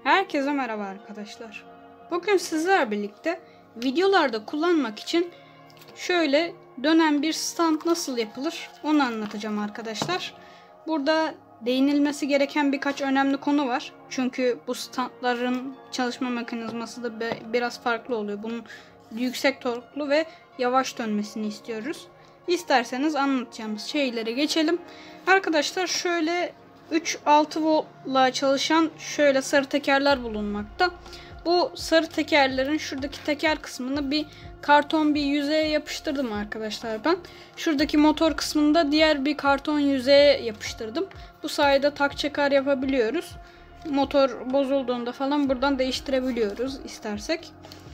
Herkese merhaba arkadaşlar. Bugün sizlerle birlikte videolarda kullanmak için şöyle dönen bir stand nasıl yapılır onu anlatacağım arkadaşlar. Burada değinilmesi gereken birkaç önemli konu var. Çünkü bu standların çalışma mekanizması da biraz farklı oluyor. Bunun yüksek torklu ve yavaş dönmesini istiyoruz. İsterseniz anlatacağımız şeylere geçelim. Arkadaşlar şöyle 3-6 voltla çalışan şöyle sarı tekerler bulunmakta. Bu sarı tekerlerin şuradaki teker kısmını bir karton bir yüzeye yapıştırdım arkadaşlar ben. Şuradaki motor kısmını da diğer bir karton yüzeye yapıştırdım. Bu sayede tak çakar yapabiliyoruz. Motor bozulduğunda falan buradan değiştirebiliyoruz istersek.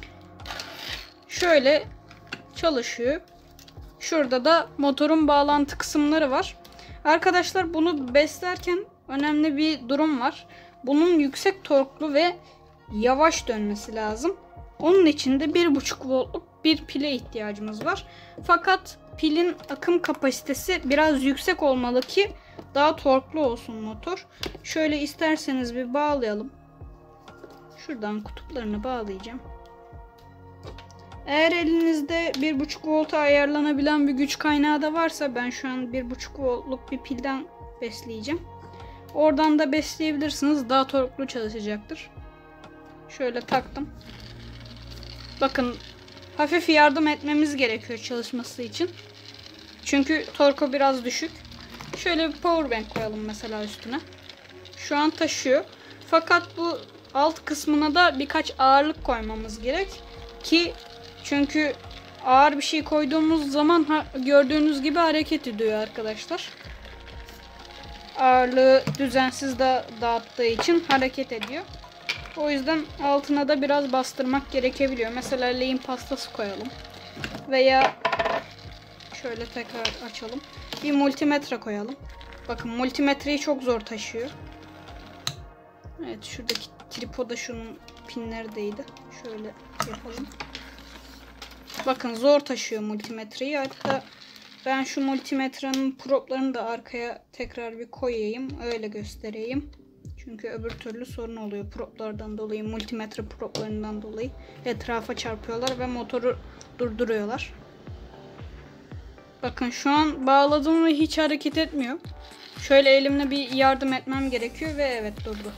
Şöyle çalışıyor. Şurada da motorun bağlantı kısımları var. Arkadaşlar bunu beslerken önemli bir durum var. Bunun yüksek torklu ve yavaş dönmesi lazım. Onun için de 1,5 voltluk bir pile ihtiyacımız var. Fakat pilin akım kapasitesi biraz yüksek olmalı ki daha torklu olsun motor. Şöyle isterseniz bir bağlayalım. Şuradan kutuplarını bağlayacağım. Eğer elinizde 1,5 volta ayarlanabilen bir güç kaynağı da varsa, ben şu an 1,5 voltluk bir pilden besleyeceğim. Oradan da besleyebilirsiniz. Daha torklu çalışacaktır. Şöyle taktım. Bakın hafif yardım etmemiz gerekiyor çalışması için. Çünkü torku biraz düşük. Şöyle bir power bank koyalım mesela üstüne. Şu an taşıyor. Fakat bu alt kısmına da birkaç ağırlık koymamız gerek ki, çünkü ağır bir şey koyduğumuz zaman gördüğünüz gibi hareket ediyor arkadaşlar. Ağırlığı düzensiz dağıttığı için hareket ediyor. O yüzden altına da biraz bastırmak gerekebiliyor. Mesela lehim pastası koyalım. Veya şöyle tekrar açalım. Bir multimetre koyalım. Bakın multimetreyi çok zor taşıyor. Evet, şuradaki tripoda şunun pinleri değdi. Şöyle yapalım. Bakın zor taşıyor multimetreyi. Hatta ben şu multimetrenin proplarını da arkaya tekrar bir koyayım. Öyle göstereyim. Çünkü öbür türlü sorun oluyor proplardan dolayı. Multimetre proplarından dolayı etrafa çarpıyorlar ve motoru durduruyorlar. Bakın şu an bağladım ve hiç hareket etmiyor. Şöyle elimle bir yardım etmem gerekiyor ve evet, durdu.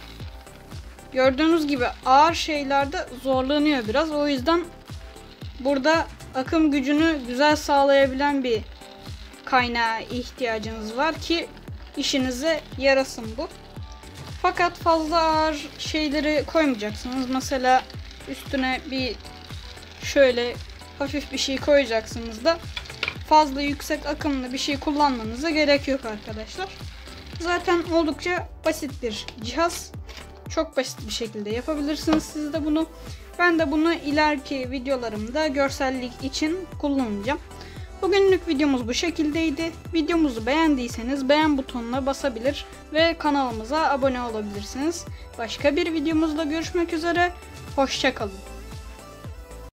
Gördüğünüz gibi ağır şeylerde zorlanıyor biraz. O yüzden burada akım gücünü güzel sağlayabilen bir kaynağa ihtiyacınız var ki işinize yarasın bu. Fakat fazla ağır şeyleri koymayacaksınız. Mesela üstüne bir şöyle hafif bir şey koyacaksınız da fazla yüksek akımlı bir şey kullanmanıza gerek yok arkadaşlar. Zaten oldukça basit bir cihaz. Çok basit bir şekilde yapabilirsiniz siz de bunu. Ben de bunu ileriki videolarımda görsellik için kullanacağım. Bugünlük videomuz bu şekildeydi. Videomuzu beğendiyseniz beğen butonuna basabilir ve kanalımıza abone olabilirsiniz. Başka bir videomuzda görüşmek üzere. Hoşça kalın.